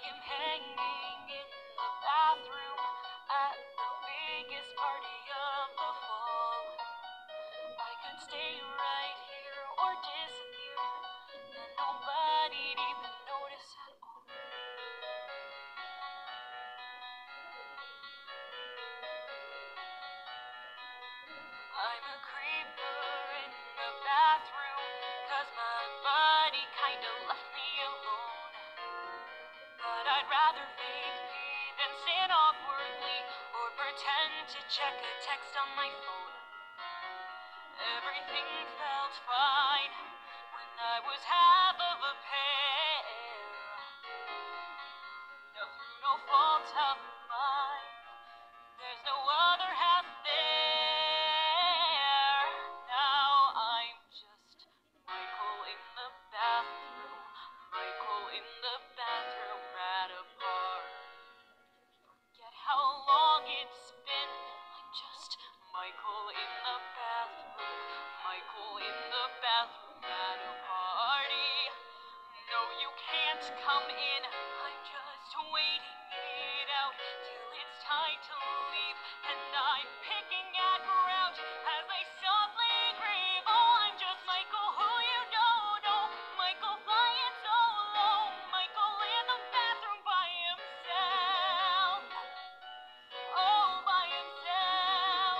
am hanging in the bathroom at the biggest party of the fall. I could stay right here or disappear, and nobody'd even notice at all. I'm a creeper in the bathroom, 'cause my buddy kinda left me alone. But I'd rather fake pee than sit awkwardly or pretend to check a text on my phone. Everything felt fine when I was half of a pear. Now through no fault of mine, there's no other half there. Now I'm just Michael in the bathroom, Michael in the bathroom at a bar. Forget how long it's been, I'm just Michael in the bathroom, Michael in the bathroom at a party. No, you can't come in, I'm just waiting it out till it's time to leave, and I'm picking at ground as I softly grieve. Oh, I'm just Michael who you don't know, Michael flying solo, Michael in the bathroom by himself. Oh, by himself.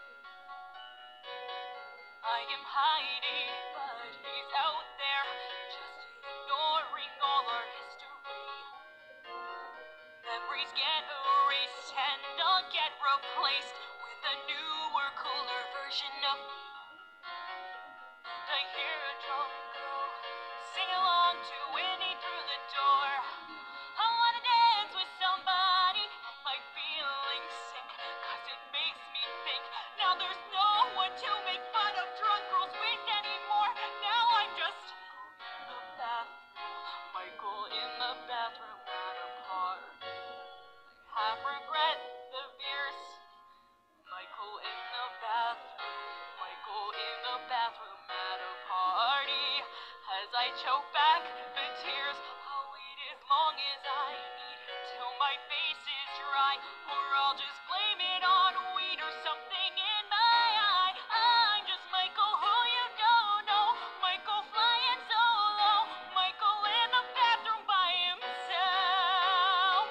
I am hiding, but he's out there, just ignoring all our history. Memories get erased and I'll get replaced with a newer, cooler version of me. And I hear a drum girl sing along to Winnie through the door. I wanna dance with somebody and my feelings sink, 'cause it makes me think now there's no one to make fun of drunk girls with anymore. Now I'm just in the bathroom, Michael in the bathroom at a party. I half regret the beers, Michael in the bathroom, Michael in the bathroom at a party. As I choke back the tears, I'll wait as long as I need till my face is dry, or I'll just blame it on weed or something in my eye. I'm just Michael who you don't know, Michael flying solo, Michael in the bathroom by himself.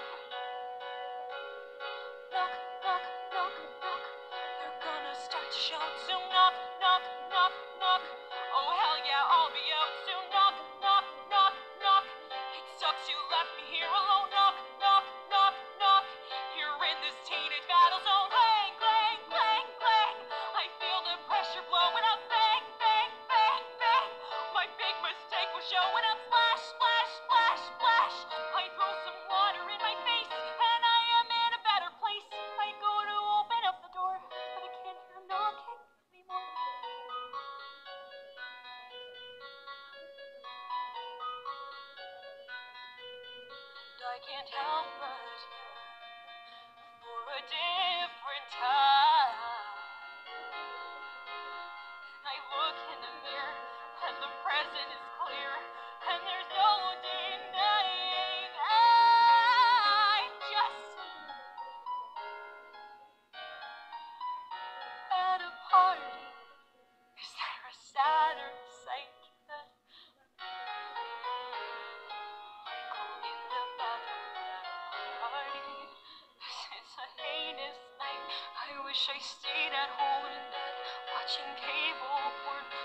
Knock, knock, knock, knock, they're gonna start to shout, so knock, knock, knock, knock. Oh hell yeah, I'll be out soon. Knock, knock, knock, knock. It sucks you left me here alone. Knock, knock, knock, knock. You're in this teenage battle zone. Clang, clang, clang, clang. I feel the pressure blowing up. Bang, bang, bang, bang. My big mistake was showing up. Splash, splash, splash, splash. I throw some water in my face and I am in a better place. I go to open up the door, but I can't hear knocking anymore. I can't help but yearn for a different time. And I look in the mirror, and the present is clear, and there's no denying I just at a party. Is there a sadder sight than Michael in the bathroom at a party? This is a heinous night. I wish I stayed at home in bed watching cable or